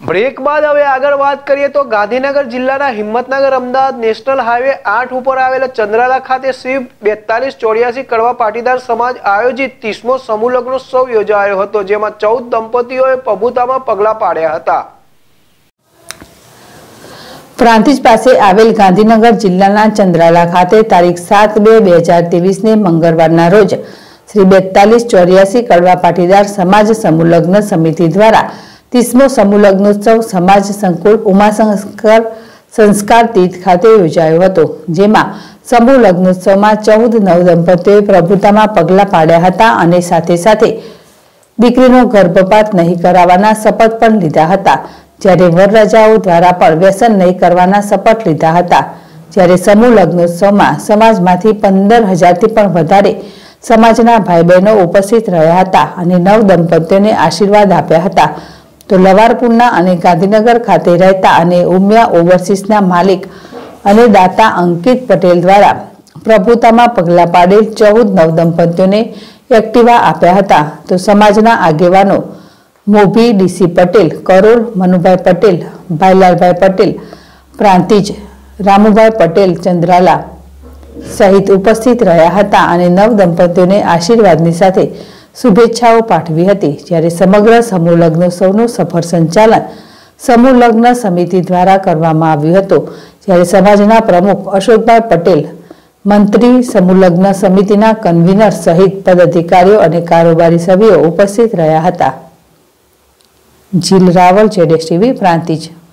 Break બાદ હવે આગળ વાત કરીએ તો ગાંધીનગર જિલ્લાના હિંમતનગર અમદાવાદ નેશનલ હાઈવે 8 ઉપર આવેલા ચંદ્રાલા ખાતે શ્રી 4284 કડવા પાટીદાર સમાજ આયોજિત 30મો સમૂહ લગ્નોત્સવ યોજાયો હતો, જેમાં 14 દંપતીઓએ પ્રભુતામાં પગલાં પાડ્યા હતા। પ્રાંતિજ પાસે આવેલ ગાંધીનગર જિલ્લાના ચંદ્રાલા ખાતે તારીખ 7/2/2023 ને મંગળવારના રોજ શ્રી 4284 કડવા પાટીદાર સમાજ સમૂહ લગ્ન સમિતિ દ્વારા 30મો સમૂહ લગ્નોત્સવ સમાજ સંકુલ ઉમાશંકર સંસ્કાર તીર્થ ખાતે યોજાયો હતો, જેમાં સમૂહ લગ્નોત્સવમાં 14 નવદંપતીઓએ પ્રભુતામાં પગલાં પાડ્યા હતા અને સાથે સાથે દીકરીનો ગર્ભપાત નહીં કરાવવાના શપથ પણ લીધા હતા, જ્યારે વરરાજાઓ દ્વારા પણ વ્યસન નહીં કરવાના શપથ લીધા હતા। જ્યારે સમૂહ લગ્નોત્સવમાં સમાજમાંથી 15,000થી પણ વધારે સમાજના ભાઈ બહેનો ઉપસ્થિત રહ્યા હતા અને નવ દંપતીઓને આશીર્વાદ આપ્યા હતા। તો લવારપુરના અને ગાંધીનગર ખાતે રહેતા અને ઉમિયા ઓવરસીસના માલિક અને દાતા અંકિત પટેલ દ્વારા પ્રભુતામાં પગલાં પાડેલ 14 નવદંપતીઓને એક્ટિવા આપ્યા હતા। તો સમાજના આગેવાનો મોભી ડીસી પટેલ, કરોલ મનુભાઈ પટેલ, ભાઈલાલભાઈ પટેલ પ્રાંતિજ, રામુભાઈ પટેલ ચંદ્રાલા સહિત ઉપસ્થિત રહ્યા હતા અને નવ દંપતીઓને આશીર્વાદની સાથે શુભેચ્છાઓ પાઠવી હતી। જ્યારે સમગ્ર સમૂહ લગ્નોત્સવનું સફળ સંચાલન સમૂહ લગ્ન સમિતિ દ્વારા કરવામાં આવ્યું હતું, જ્યારે સમાજના પ્રમુખ અશોકભાઈ પટેલ, મંત્રી, સમૂહ લગ્ન સમિતિના કન્વીનર સહિત પદાધિકારીઓ અને કારોબારી સભ્યો ઉપસ્થિત રહ્યા હતા। જીલ રાવલ, જેડેશ ટીવી, પ્રાંતિજ।